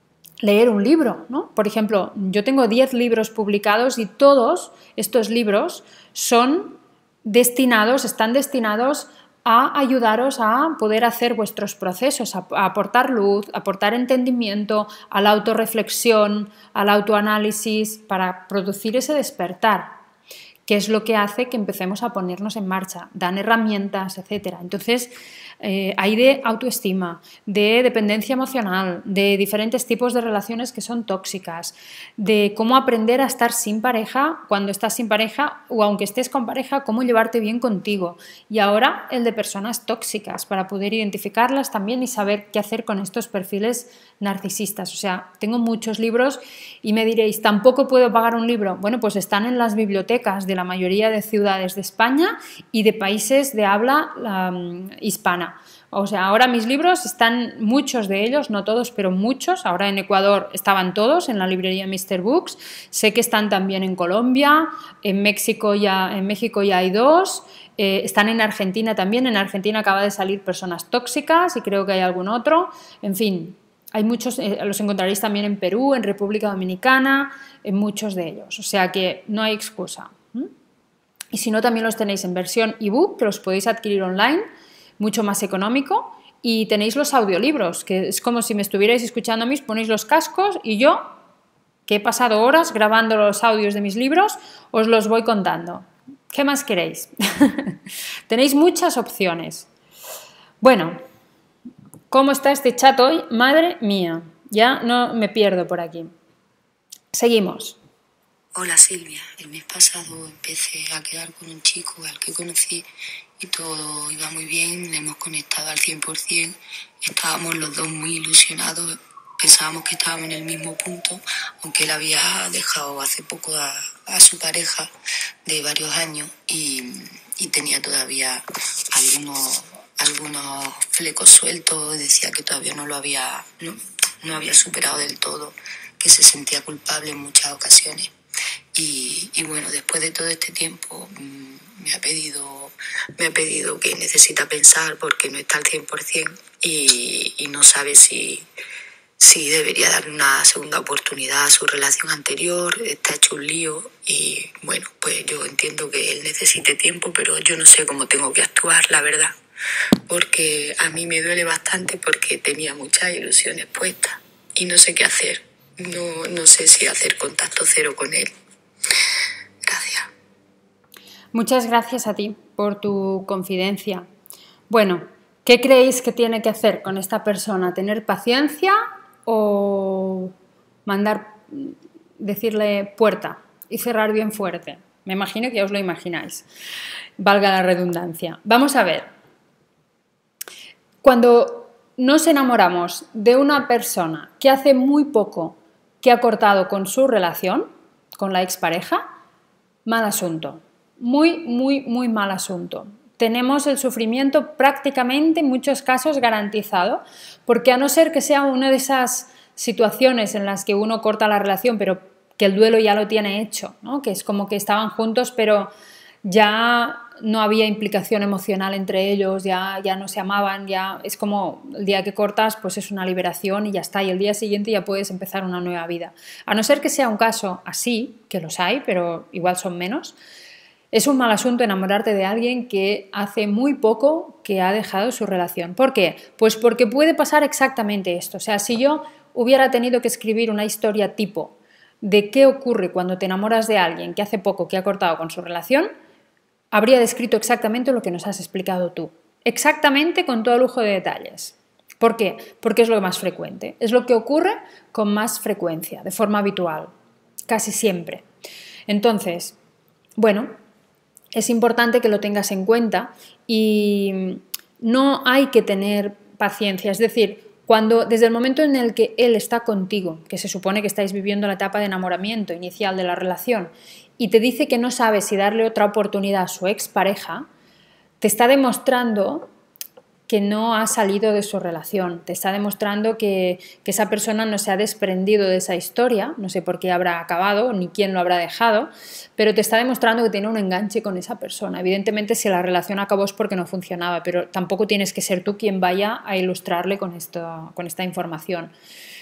leer un libro, ¿no? Por ejemplo, yo tengo diez libros publicados y todos estos libros son destinados, están destinados a ayudaros a poder hacer vuestros procesos, a, a aportar luz, a aportar entendimiento, a la autorreflexión, al autoanálisis, para producir ese despertar, que es lo que hace que empecemos a ponernos en marcha, dan herramientas, etcétera. Entonces, eh, hay de autoestima, de dependencia emocional, de diferentes tipos de relaciones que son tóxicas, de cómo aprender a estar sin pareja cuando estás sin pareja o aunque estés con pareja, cómo llevarte bien contigo. Y ahora el de personas tóxicas para poder identificarlas también y saber qué hacer con estos perfiles narcisistas. O sea, tengo muchos libros y me diréis, ¿tampoco puedo pagar un libro? Bueno, pues están en las bibliotecas de la mayoría de ciudades de España y de países de habla um, hispana. O sea, ahora mis libros están, muchos de ellos, no todos, pero muchos, ahora en Ecuador estaban todos en la librería míster Books, sé que están también en Colombia, en México ya, en México ya hay dos, eh, están en Argentina también, en Argentina acaba de salir Personas Tóxicas y creo que hay algún otro, en fin, hay muchos, eh, los encontraréis también en Perú, en República Dominicana, en muchos de ellos, o sea que no hay excusa. ¿Mm? Y si no, también los tenéis en versión ebook, que los podéis adquirir online, mucho más económico, y tenéis los audiolibros, que es como si me estuvierais escuchando a mí, ponéis los cascos y yo, que he pasado horas grabando los audios de mis libros, os los voy contando. ¿Qué más queréis? Tenéis muchas opciones. Bueno, ¿cómo está este chat hoy? Madre mía, ya no me pierdo por aquí. Seguimos. Hola Silvia, el mes pasado empecé a quedar con un chico al que conocí y todo iba muy bien, le hemos conectado al cien por cien, estábamos los dos muy ilusionados, pensábamos que estábamos en el mismo punto, aunque él había dejado hace poco a, a su pareja de varios años y, y tenía todavía algunos, algunos flecos sueltos, decía que todavía no lo había, no, no había superado del todo, que se sentía culpable en muchas ocasiones. Y, y bueno, después de todo este tiempo mmm, me ha pedido me ha pedido que necesita pensar porque no está al cien por cien y, y no sabe si, si debería dar una segunda oportunidad a su relación anterior, está hecho un lío y bueno, pues yo entiendo que él necesite tiempo, pero yo no sé cómo tengo que actuar, la verdad, porque a mí me duele bastante porque tenía muchas ilusiones puestas y no sé qué hacer, no, no sé si hacer contacto cero con él. Gracias. Muchas gracias a ti por tu confidencia. Bueno, ¿qué creéis que tiene que hacer con esta persona? ¿Tener paciencia o mandar, decirle puerta y cerrar bien fuerte? Me imagino que ya os lo imagináis, valga la redundancia. Vamos a ver. Cuando nos enamoramos de una persona que hace muy poco que ha cortado con su relación, con la expareja, mal asunto. Muy, muy, muy mal asunto. Tenemos el sufrimiento prácticamente en muchos casos garantizado, porque a no ser que sea una de esas situaciones en las que uno corta la relación, pero que el duelo ya lo tiene hecho, ¿no? Que es como que estaban juntos, pero ya no había implicación emocional entre ellos, ya, ya no se amaban, ya es como el día que cortas, pues es una liberación y ya está, y el día siguiente ya puedes empezar una nueva vida. A no ser que sea un caso así, que los hay, pero igual son menos, es un mal asunto enamorarte de alguien que hace muy poco que ha dejado su relación. ¿Por qué? Pues porque puede pasar exactamente esto. O sea, si yo hubiera tenido que escribir una historia tipo de qué ocurre cuando te enamoras de alguien que hace poco que ha cortado con su relación, habría descrito exactamente lo que nos has explicado tú. Exactamente, con todo lujo de detalles. ¿Por qué? Porque es lo más frecuente. Es lo que ocurre con más frecuencia, de forma habitual. Casi siempre. Entonces, bueno, es importante que lo tengas en cuenta y no hay que tener paciencia. Es decir, cuando desde el momento en el que él está contigo, que se supone que estáis viviendo la etapa de enamoramiento inicial de la relación, y te dice que no sabe si darle otra oportunidad a su expareja, te está demostrando que no ha salido de su relación, te está demostrando que, que esa persona no se ha desprendido de esa historia, no sé por qué habrá acabado, ni quién lo habrá dejado, pero te está demostrando que tiene un enganche con esa persona. Evidentemente, si la relación acabó es porque no funcionaba, pero tampoco tienes que ser tú quien vaya a ilustrarle con, esto, con esta información.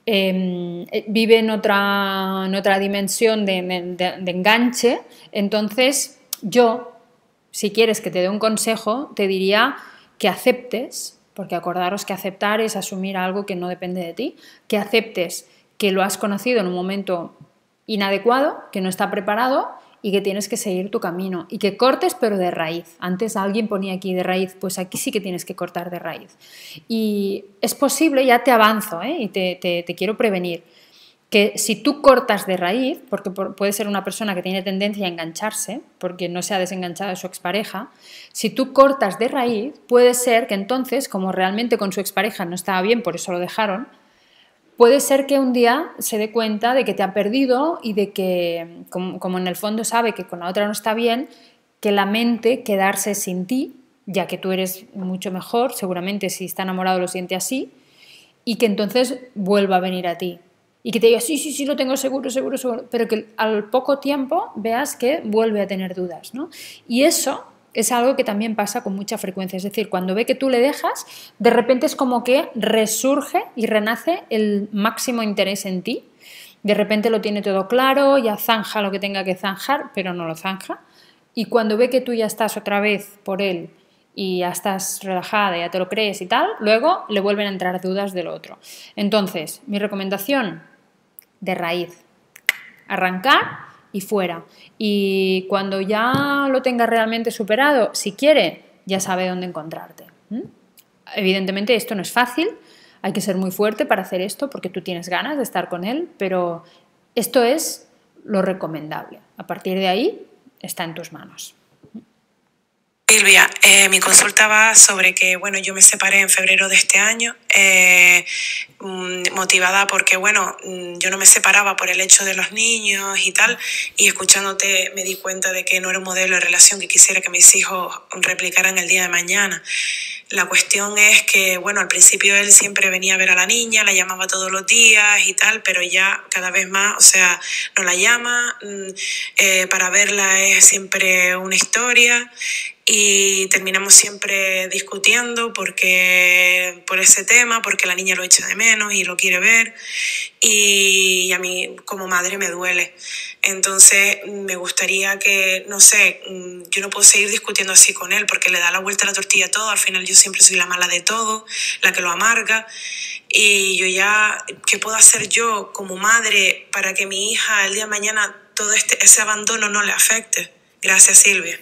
eh, vive en otra, en otra dimensión de, de, de enganche. Entonces yo, si quieres que te dé un consejo, te diría que aceptes, porque acordaros que aceptar es asumir algo que no depende de ti, que aceptes que lo has conocido en un momento inadecuado, que no está preparado y que tienes que seguir tu camino y que cortes pero de raíz. Antes alguien ponía aquí de raíz, pues aquí sí que tienes que cortar de raíz. Y es posible, ya te avanzo, ¿eh? y te, te, te quiero prevenir, que si tú cortas de raíz, porque puede ser una persona que tiene tendencia a engancharse, porque no se ha desenganchado de su expareja, si tú cortas de raíz, puede ser que entonces, como realmente con su expareja no estaba bien, por eso lo dejaron, puede ser que un día se dé cuenta de que te ha perdido y de que, como, como en el fondo sabe que con la otra no está bien, que lamente quedarse sin ti, ya que tú eres mucho mejor, seguramente si está enamorado lo siente así, y que entonces vuelva a venir a ti. Y que te diga, sí, sí, sí, lo tengo seguro, seguro, seguro, pero que al poco tiempo veas que vuelve a tener dudas, ¿no? Y eso es algo que también pasa con mucha frecuencia, es decir, cuando ve que tú le dejas, de repente es como que resurge y renace el máximo interés en ti, de repente lo tiene todo claro, ya zanja lo que tenga que zanjar, pero no lo zanja, y cuando ve que tú ya estás otra vez por él y ya estás relajada, ya te lo crees y tal, luego le vuelven a entrar dudas del otro. Entonces, mi recomendación, de raíz, arrancar y fuera. Y cuando ya lo tengas realmente superado, si quiere, ya sabe dónde encontrarte. ¿Mm? Evidentemente esto no es fácil, hay que ser muy fuerte para hacer esto porque tú tienes ganas de estar con él, pero esto es lo recomendable. A partir de ahí está en tus manos. Silvia, eh, mi consulta va sobre que, bueno, yo me separé en febrero de este año, eh, motivada porque, bueno, yo no me separaba por el hecho de los niños y tal, y escuchándote me di cuenta de que no era un modelo de relación que quisiera que mis hijos replicaran el día de mañana. La cuestión es que, bueno, al principio él siempre venía a ver a la niña, la llamaba todos los días y tal, pero ya cada vez más, o sea, no la llama, eh, para verla es siempre una historia. Y terminamos siempre discutiendo porque, por ese tema, porque la niña lo echa de menos y lo quiere ver, y a mí como madre me duele. Entonces me gustaría que, no sé, yo no puedo seguir discutiendo así con él porque le da la vuelta a la tortilla a todo, al final yo siempre soy la mala de todo, la que lo amarga, y yo ya, ¿qué puedo hacer yo como madre para que mi hija el día de mañana todo este, ese abandono no le afecte? Gracias, Silvia.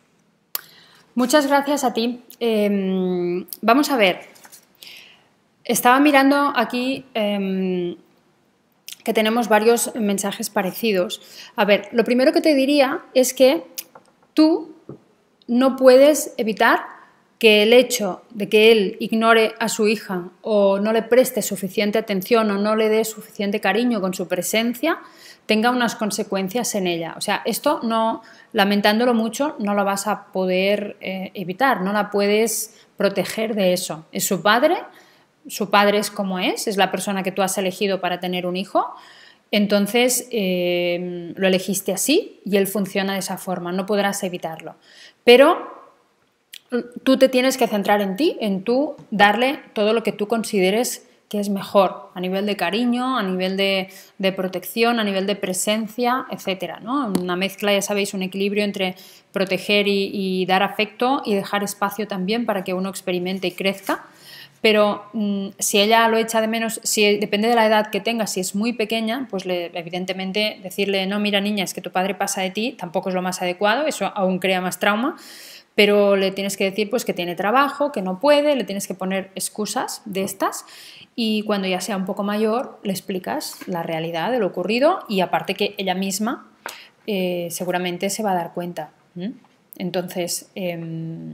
Muchas gracias a ti. Eh, vamos a ver. Estaba mirando aquí eh, que tenemos varios mensajes parecidos. A ver, lo primero que te diría es que tú no puedes evitar que el hecho de que él ignore a su hija o no le preste suficiente atención o no le dé suficiente cariño con su presencia tenga unas consecuencias en ella. O sea, esto no, lamentándolo mucho, no lo vas a poder eh, evitar, no la puedes proteger de eso. Es su padre, su padre es como es, es la persona que tú has elegido para tener un hijo, entonces eh, lo elegiste así y él funciona de esa forma, no podrás evitarlo. Pero tú te tienes que centrar en ti, en tú darle todo lo que tú consideres que es mejor a nivel de cariño, a nivel de, de protección, a nivel de presencia, etcétera, ¿no? Una mezcla, ya sabéis, un equilibrio entre proteger y, y dar afecto y dejar espacio también para que uno experimente y crezca. Pero mmm, si ella lo echa de menos, si depende de la edad que tenga, si es muy pequeña, pues le, evidentemente decirle, no, mira niña, es que tu padre pasa de ti, tampoco es lo más adecuado, eso aún crea más trauma. Pero le tienes que decir pues, que tiene trabajo, que no puede, le tienes que poner excusas de estas y cuando ya sea un poco mayor le explicas la realidad de lo ocurrido y aparte que ella misma eh, seguramente se va a dar cuenta. ¿Mm? Entonces, eh,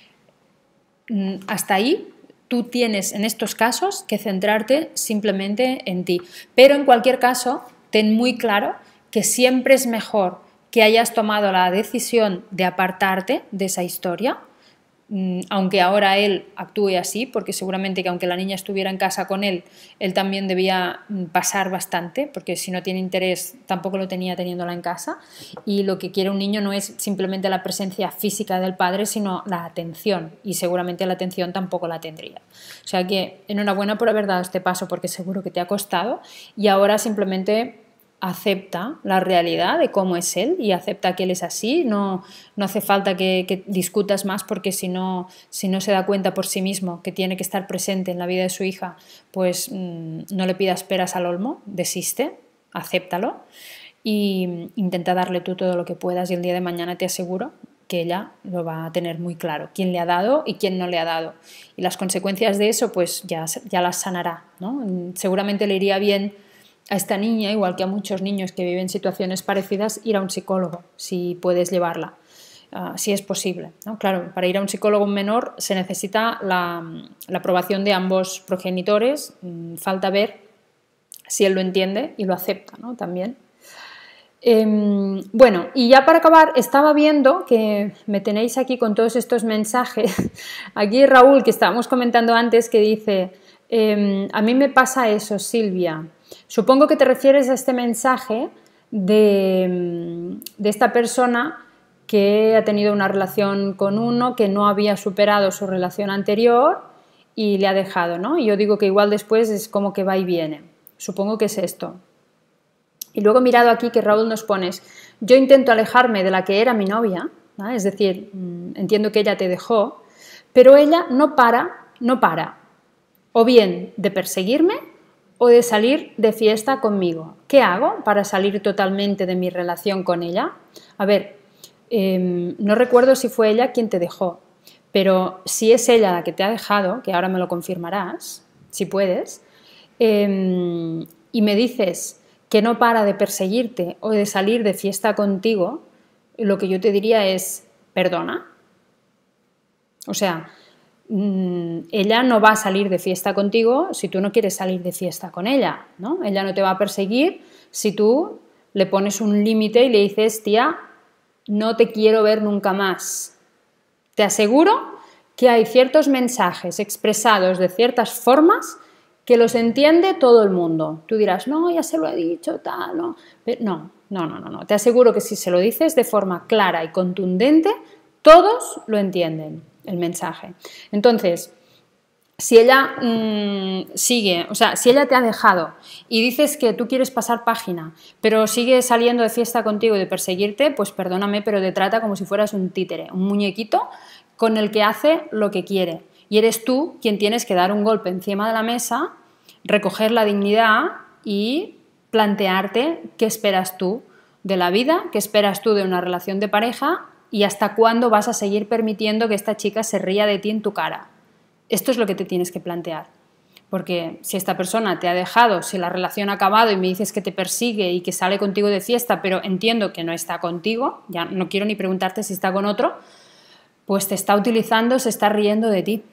hasta ahí tú tienes en estos casos que centrarte simplemente en ti. Pero en cualquier caso, ten muy claro que siempre es mejor que hayas tomado la decisión de apartarte de esa historia, aunque ahora él actúe así, porque seguramente que aunque la niña estuviera en casa con él, él también debía pasar bastante, porque si no tiene interés tampoco lo tenía teniéndola en casa, y lo que quiere un niño no es simplemente la presencia física del padre, sino la atención, y seguramente la atención tampoco la tendría. O sea que enhorabuena por haber dado este paso, porque seguro que te ha costado, y ahora simplemente acepta la realidad de cómo es él y acepta que él es así, no, no hace falta que, que discutas más, porque si no, si no se da cuenta por sí mismo que tiene que estar presente en la vida de su hija, pues mmm, no le pidas peras al olmo, desiste, acéptalo e intenta darle tú todo lo que puedas, y el día de mañana te aseguro que ella lo va a tener muy claro, quién le ha dado y quién no le ha dado, y las consecuencias de eso pues ya, ya las sanará, ¿no? Seguramente le iría bien a esta niña, igual que a muchos niños que viven situaciones parecidas, ir a un psicólogo, si puedes llevarla, uh, si es posible, ¿no? Claro, para ir a un psicólogo menor se necesita la, la aprobación de ambos progenitores, mm, falta ver si él lo entiende y lo acepta, ¿no? También. Eh, bueno, y ya para acabar, estaba viendo que me tenéis aquí con todos estos mensajes, aquí Raúl, que estábamos comentando antes, que dice, eh, a mí me pasa eso, Silvia. Supongo que te refieres a este mensaje de, de esta persona que ha tenido una relación con uno que no había superado su relación anterior y le ha dejado, ¿no? Y yo digo que igual después es como que va y viene. Supongo que es esto. Y luego he mirado aquí que Raúl nos pones, yo intento alejarme de la que era mi novia, ¿no? Es decir, entiendo que ella te dejó, pero ella no para, no para, o bien de perseguirme o de salir de fiesta conmigo. ¿Qué hago para salir totalmente de mi relación con ella? A ver, eh, no recuerdo si fue ella quien te dejó, pero si es ella la que te ha dejado, que ahora me lo confirmarás, si puedes, eh, y me dices que no para de perseguirte o de salir de fiesta contigo, lo que yo te diría es, perdona. O sea, ella no va a salir de fiesta contigo si tú no quieres salir de fiesta con ella, ¿no? Ella no te va a perseguir si tú le pones un límite y le dices, tía, no te quiero ver nunca más. Te aseguro que hay ciertos mensajes expresados de ciertas formas que los entiende todo el mundo. Tú dirás, no, ya se lo he dicho, tal, no. Pero no, no, no, no, no. Te aseguro que si se lo dices de forma clara y contundente, todos lo entienden, el mensaje. Entonces, si ella mmm, sigue, o sea, si ella te ha dejado y dices que tú quieres pasar página, pero sigue saliendo de fiesta contigo y de perseguirte, pues perdóname, pero te trata como si fueras un títere, un muñequito con el que hace lo que quiere. Y eres tú quien tienes que dar un golpe encima de la mesa, recoger la dignidad y plantearte qué esperas tú de la vida, qué esperas tú de una relación de pareja y hasta cuándo vas a seguir permitiendo que esta chica se ría de ti en tu cara. Esto es lo que te tienes que plantear. Porque si esta persona te ha dejado, si la relación ha acabado y me dices que te persigue y que sale contigo de fiesta, pero entiendo que no está contigo, ya no quiero ni preguntarte si está con otro, pues te está utilizando, se está riendo de ti.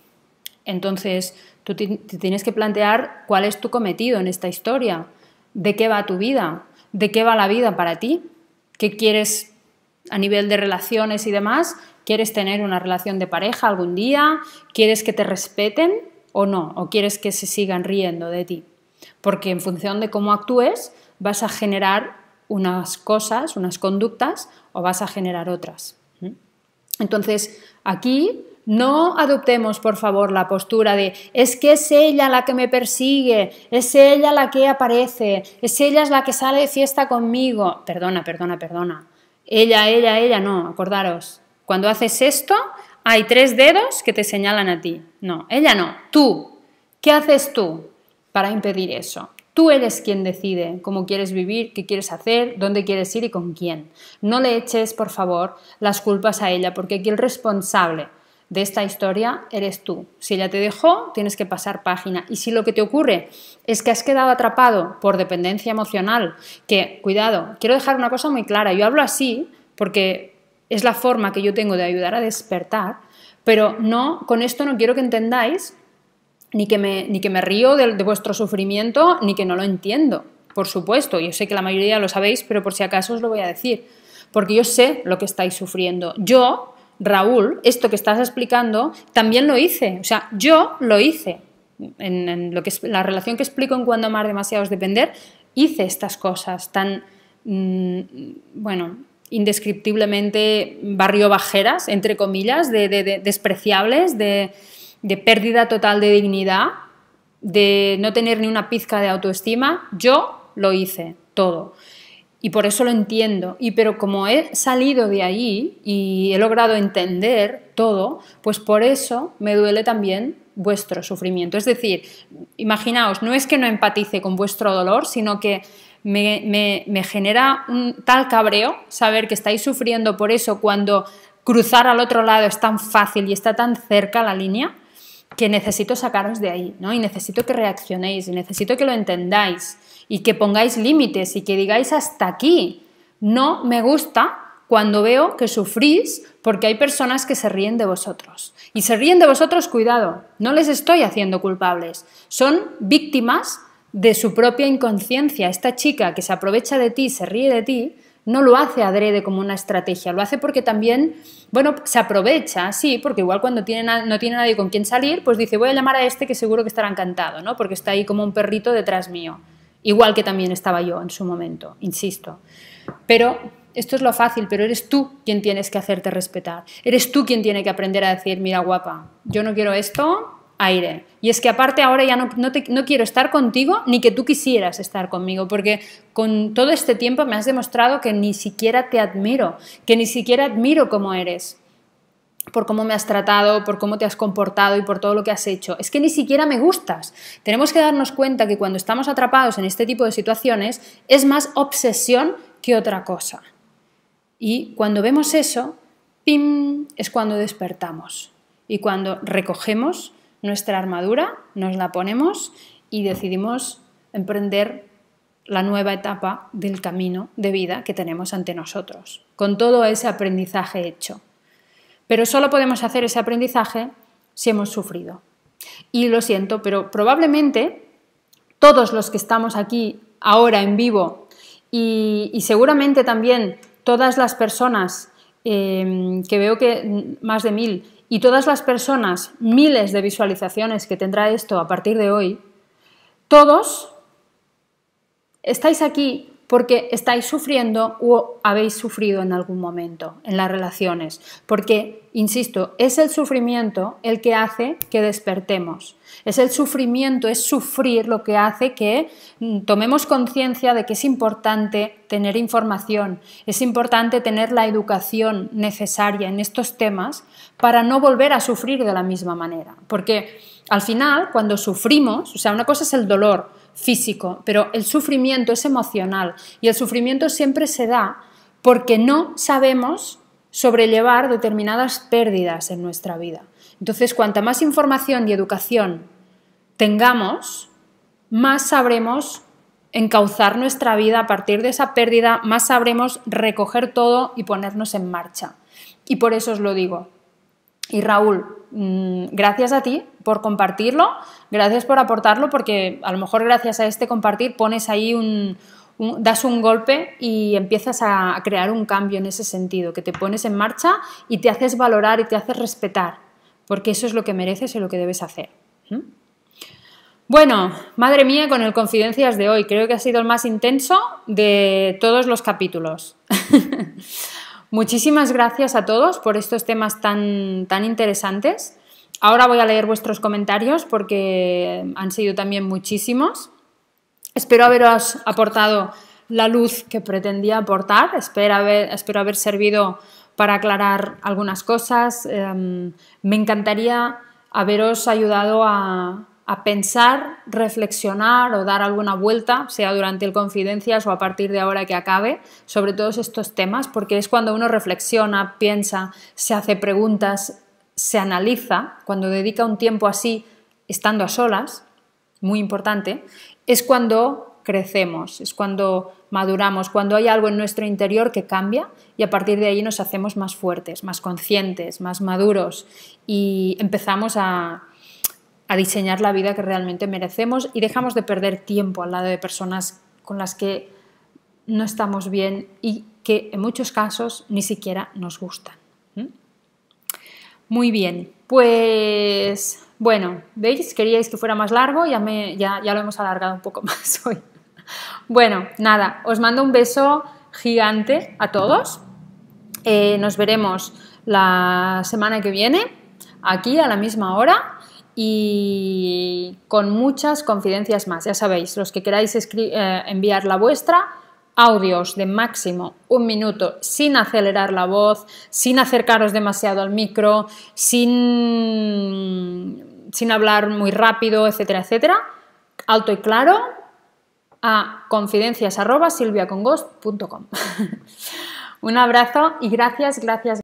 Entonces, tú te tienes que plantear cuál es tu cometido en esta historia, de qué va tu vida, de qué va la vida para ti, qué quieres a nivel de relaciones y demás, quieres tener una relación de pareja algún día, quieres que te respeten o no, o quieres que se sigan riendo de ti, porque en función de cómo actúes vas a generar unas cosas, unas conductas o vas a generar otras. Entonces, aquí no adoptemos, por favor, la postura de es que es ella la que me persigue, es ella la que aparece, es ella la que sale de fiesta conmigo. Perdona, perdona, perdona. Ella, ella, ella, no, acordaros. Cuando haces esto, hay tres dedos que te señalan a ti. No, ella no, tú. ¿Qué haces tú para impedir eso? Tú eres quien decide cómo quieres vivir, qué quieres hacer, dónde quieres ir y con quién. No le eches, por favor, las culpas a ella, porque aquí el responsable de esta historia eres tú. Si ella te dejó, tienes que pasar página. Y si lo que te ocurre es que has quedado atrapado por dependencia emocional, que, cuidado, quiero dejar una cosa muy clara, yo hablo así porque es la forma que yo tengo de ayudar a despertar, pero no, con esto no quiero que entendáis ni que me, ni que me río de, de vuestro sufrimiento, ni que no lo entiendo. Por supuesto, yo sé que la mayoría lo sabéis, pero por si acaso os lo voy a decir, porque yo sé lo que estáis sufriendo. Yo Raúl, esto que estás explicando, también lo hice. O sea, yo lo hice. En, en lo que es la relación que explico en Cuando amar demasiado es depender, hice estas cosas tan, mmm, bueno, indescriptiblemente barrio bajeras, entre comillas, de, de, de despreciables, de, de pérdida total de dignidad, de no tener ni una pizca de autoestima. Yo lo hice todo. Y por eso lo entiendo. Y pero como he salido de ahí y he logrado entender todo, pues por eso me duele también vuestro sufrimiento. Es decir, imaginaos, no es que no empatice con vuestro dolor, sino que me, me, me genera un tal cabreo saber que estáis sufriendo por eso cuando cruzar al otro lado es tan fácil y está tan cerca la línea, que necesito sacaros de ahí, ¿no? Y necesito que reaccionéis, y necesito que lo entendáis y que pongáis límites y que digáis hasta aquí. No me gusta cuando veo que sufrís porque hay personas que se ríen de vosotros. Y se ríen de vosotros, cuidado, no les estoy haciendo culpables. Son víctimas de su propia inconsciencia. Esta chica que se aprovecha de ti, se ríe de ti, no lo hace adrede como una estrategia, lo hace porque también, bueno, se aprovecha, sí, porque igual cuando tiene, no tiene nadie con quien salir, pues dice, voy a llamar a este que seguro que estará encantado, ¿no? Porque está ahí como un perrito detrás mío. Igual que también estaba yo en su momento, insisto. Pero esto es lo fácil, pero eres tú quien tienes que hacerte respetar. Eres tú quien tiene que aprender a decir, mira guapa, yo no quiero esto, aire. Y es que aparte ahora ya no, no, te, no quiero estar contigo ni que tú quisieras estar conmigo, porque con todo este tiempo me has demostrado que ni siquiera te admiro, que ni siquiera admiro cómo eres, por cómo me has tratado, por cómo te has comportado y por todo lo que has hecho. Es que ni siquiera me gustas. Tenemos que darnos cuenta que cuando estamos atrapados en este tipo de situaciones es más obsesión que otra cosa. Y cuando vemos eso, ¡pim!, es cuando despertamos y cuando recogemos nuestra armadura, nos la ponemos y decidimos emprender la nueva etapa del camino de vida que tenemos ante nosotros, con todo ese aprendizaje hecho. Pero solo podemos hacer ese aprendizaje si hemos sufrido. Y lo siento, pero probablemente todos los que estamos aquí ahora en vivo y, y seguramente también todas las personas, eh, que veo que más de mil, y todas las personas, miles de visualizaciones que tendrá esto a partir de hoy, todos estáis aquí porque estáis sufriendo o habéis sufrido en algún momento en las relaciones. Porque, insisto, es el sufrimiento el que hace que despertemos. Es el sufrimiento, es sufrir lo que hace que tomemos conciencia de que es importante tener información, es importante tener la educación necesaria en estos temas para no volver a sufrir de la misma manera. Porque al final, cuando sufrimos, o sea, una cosa es el dolor físico, pero el sufrimiento es emocional y el sufrimiento siempre se da porque no sabemos sobrellevar determinadas pérdidas en nuestra vida. Entonces, cuanta más información y educación tengamos, más sabremos encauzar nuestra vida a partir de esa pérdida, más sabremos recoger todo y ponernos en marcha. Y por eso os lo digo. Y Raúl, gracias a ti por compartirlo, gracias por aportarlo, porque a lo mejor gracias a este compartir pones ahí un, un, das un golpe y empiezas a, a crear un cambio en ese sentido, que te pones en marcha y te haces valorar y te haces respetar, porque eso es lo que mereces y lo que debes hacer. ¿Mm? Bueno, madre mía, con el Confidencias de hoy, creo que ha sido el más intenso de todos los capítulos. Muchísimas gracias a todos por estos temas tan, tan interesantes. Ahora voy a leer vuestros comentarios porque han sido también muchísimos. Espero haberos aportado la luz que pretendía aportar. Espero haber, espero haber servido para aclarar algunas cosas. Eh, me encantaría haberos ayudado a, a pensar, reflexionar o dar alguna vuelta, sea durante el Confidencias o a partir de ahora que acabe, sobre todos estos temas, porque es cuando uno reflexiona, piensa, se hace preguntas, se analiza, cuando dedica un tiempo así, estando a solas, muy importante, es cuando crecemos, es cuando maduramos, cuando hay algo en nuestro interior que cambia y a partir de ahí nos hacemos más fuertes, más conscientes, más maduros y empezamos a a diseñar la vida que realmente merecemos y dejamos de perder tiempo al lado de personas con las que no estamos bien y que en muchos casos ni siquiera nos gustan. ¿Mm? Muy bien, pues bueno, ¿veis? Queríais que fuera más largo, ya, me, ya, ya lo hemos alargado un poco más hoy. Bueno, nada, os mando un beso gigante a todos. Eh, nos veremos la semana que viene, aquí a la misma hora y con muchas confidencias más. Ya sabéis, los que queráis eh, enviar la vuestra, audios de máximo un minuto, sin acelerar la voz, sin acercaros demasiado al micro, sin, sin hablar muy rápido, etcétera, etcétera. Alto y claro, a confidencias arroba silviacongost punto com. Un abrazo y gracias, gracias.